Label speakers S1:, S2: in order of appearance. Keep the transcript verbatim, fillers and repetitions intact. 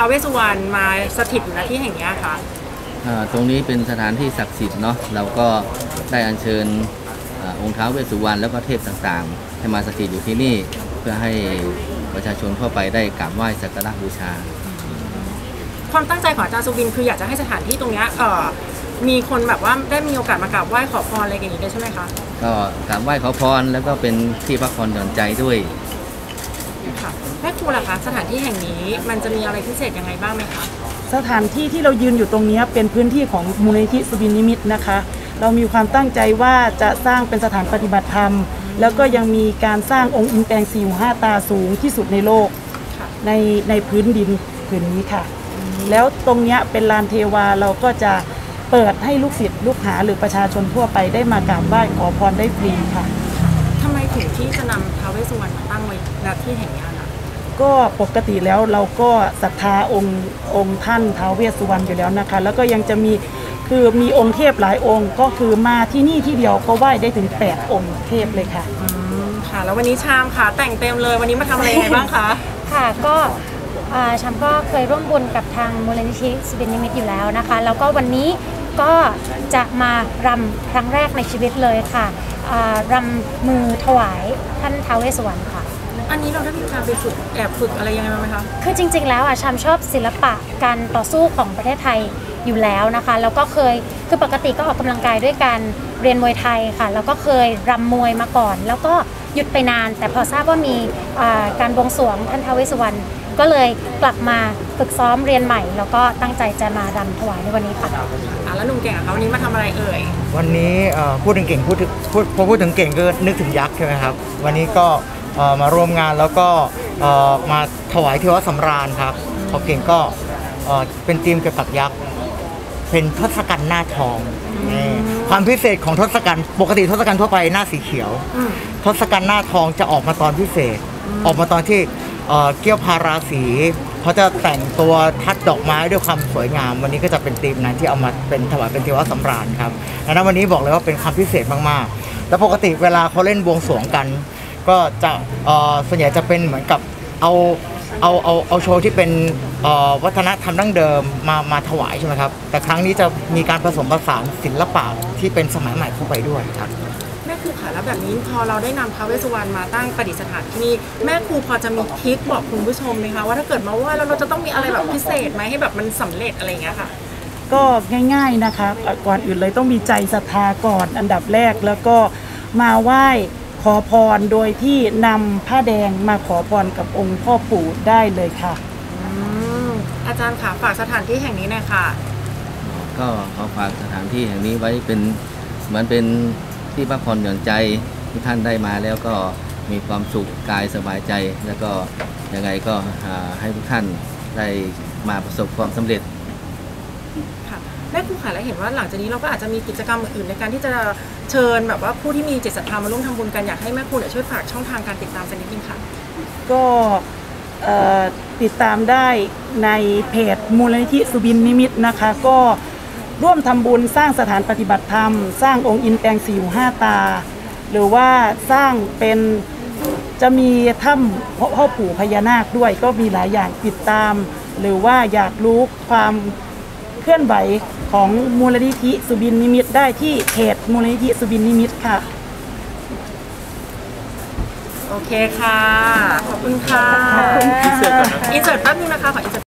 S1: าวเวสสุวรรณมาสถิตอยู่ณที่แห่งนี้คะ
S2: ตรงนี้เป็นสถานที่ศักดิ์สิทธิ์เนาะเราก็ได้อัญเชิญองค์ท้าวเวสสุวรรณแล้วก็เทพต่างๆให้มาสถิตอยู่ที่นี่เพื่อให้ประชาชนทั่วไปได้กราบไหว้สักการะบูชา
S1: ความตั้งใจของอาจารย์สุวินคืออยากจะให้สถานที่ตรงนี้เอ่อมีคนแบบว่าได้มีโอกาสมากราบไหว้ขอพรอะไรอย่างนี้ได้ใช่ไหมคะ
S2: ก็กราบไหว้ขอพรแล้วก็เป็นที่พักผ่อนหย่อนใจด้วย
S1: ค่ะแม่ครูล่ะคะสถานที่แห่งนี้มันจะมีอะไรพิเศษยังไงบ้างไหมคะ
S3: สถานที่ที่เรายืนอยู่ตรงนี้เป็นพื้นที่ของมูลนิธิสุบินนิมิตนะคะเรามีความตั้งใจว่าจะสร้างเป็นสถานปฏิบัติธรรมแล้วก็ยังมีการสร้างองค์อินแปลงสี่หูห้าตาสูงที่สุดในโลกในในพื้นดินผืนนี้ค่ะแล้วตรงนี้เป็นลานเทวาเราก็จะเปิดให้ลูกศิษย์ลูกหาหรือประชาชนทั่วไปได้มากราบไหว้ขอพรได้ฟรีค่ะ
S1: ทำไมถึงที่จะนำท้าวเวสสุวรรณมาตั้งไว้ณที่แห่งนี้นะ
S3: ก็ปกติแล้วเราก็ศรัทธาองค์องค์ท่านท้าวเวสสุวรรณอยู่แล้วนะคะแล้วก็ยังจะมีคือมีองค์เทพหลายองค์ก็คือมาที่นี่ที่เดียวก็ไหว้ได้ถึงแปดองค์เทพเลยค่ะ
S1: อืมค่ะแล้ววันนี้ชามค่ะแต่งเต็มเลยวันนี้มาทำอะไรยังไงบ้างคะ
S4: ค่ะก็ชามก็เคยร่วมบุญกับทางมูลนิธิสุบินนิมิตอยู่แล้วนะคะแล้วก็วันนี้ก็จะมารำครั้งแรกในชีวิตเลยค่ะรำมือถวายท่านท้าวเวสสุวรรณค่ะ
S1: อันนี้เราได้มีการไปฝึกแอบฝึกอะไรยังไงไหมคะ
S4: คือจริงๆแล้วอ่ะชามชอบศิลปะการต่อสู้ของประเทศไทยอยู่แล้วนะคะแล้วก็เคยคือปกติก็ออกกำลังกายด้วยการเรียนมวยไทยค่ะแล้วก็เคยรำมวยมาก่อนแล้วก็หยุดไปนานแต่พอทราบว่ามีการบวงสรวงท่านท้าวเวสสุวรรณก็เลยกลับมาฝึกซ้อมเรียนใหม่แล้วก็ตั้งใจจะมารำถวายในวันนี้ค่ะ
S1: อ่ะแล้วหนุ่มเก่งอะคะวันนี้มาทำอะไรเอ่ย
S5: วันนี้พูดถึงเก่งพูดพูดพอพูดถึงเก่งก็นึกถึงยักษ์ใช่ไหมครับวันนี้ก็มาร่วมงานแล้วก็มาถวายเทวสำราญครับพอเก่งก็เป็นธีมเกี่ยวกับยักษ์เป็นทศกัณฐ์หน้าทองความพิเศษของทศกัณฐ์ปกติทศกัณฐ์ทั่วไปหน้าสีเขียวทศกัณฐ์หน้าทองจะออกมาตอนพิเศษออกมาตอนที่เกี้ยวพาราสีเขาจะแต่งตัวทัดดอกไม้ด้วยความสวยงามวันนี้ก็จะเป็นธีมนั้นที่เอามาเป็นถวายเป็นเทวสำราญครับดังนั้นวันนี้บอกเลยว่าเป็นความพิเศษมากๆแล้วปกติเวลาเขาเล่นบวงสรวงกันก็จะส่วนใหญ่จะเป็นเหมือนกับเอาเอาเอาเอาโชว์ที่เป็นวัฒนธรรมดั้งเดิมมามาถวายใช่ไหมครับแต่ครั้งนี้จะมีการผสมผสานศิลปะที่เป็นสมัยใหม่เข้าไปด้วยครับ
S1: แม่ครูค่ะแล้วแบบนี้พอเราได้นำท้าวเวสสุวรรณมาตั้งประดิษฐานที่นี่แม่ครูพอจะมีทริคบอกคุณผู้ชมไหมคะว่าถ้าเกิดมาไหว้แล้วเราจะต้องมีอะไรแบบพิเศษไหมให้แบบมันสำเร็จอะไรอย่างเงี้ยค่ะ
S3: ก็ง่ายๆนะคะก่อนอื่นเลยต้องมีใจศรัทธาก่อนอันดับแรกแล้วก็มาไหว้ขอพรโดยที่นำผ้าแดงมาขอพรกับองค์พ่อปู่ได้เลยค่ะ
S1: อืมอาจารย์ค่ะฝากสถานที่แห่งนี้หน่อยค่ะ
S2: ก็ขอฝากสถานที่แห่งนี้ไว้เป็นเหมือนเป็นที่พักผ่อนหย่อนใจที่ท่านได้มาแล้วก็มีความสุขกายสบายใจแล้วก็ยังไงก็ให้ทุกท่านได้มาประสบความสำเร็จ
S1: ค่ะแม่ครูค่ะแล้วเห็นว่าหลังจากนี้เราก็อาจจะมีกิจกรรมอื่นในการที่จะเชิญแบบว่าผู้ที่มีจิตศรัทธามาร่วมทำบุญกันอยากให้แม่ครูช่วยฝากช่องทางการติดตามสักนิดนึงค่ะ
S3: ก็ติดตามได้ในเพจมูลนิธิสุบินนิมิตนะคะก็ร่วมทำบุญสร้างสถานปฏิบัติธรรมสร้างองค์อินแปลงสี่หูห้าตาหรือว่าสร้างเป็นจะมีถ้ำพ่อปู่พญานาคด้วยก็มีหลายอย่างติดตามหรือว่าอยากรู้ความเคลื่อนไหวของมูลนิธิสุบินนิมิตได้ที่เพจมูลนิธิสุบินนิมิตค่ะ
S1: โอเคค่ะขอบคุณค่ะอินเสิร์ตแป๊บนึงนะคะขออินเสิร์ต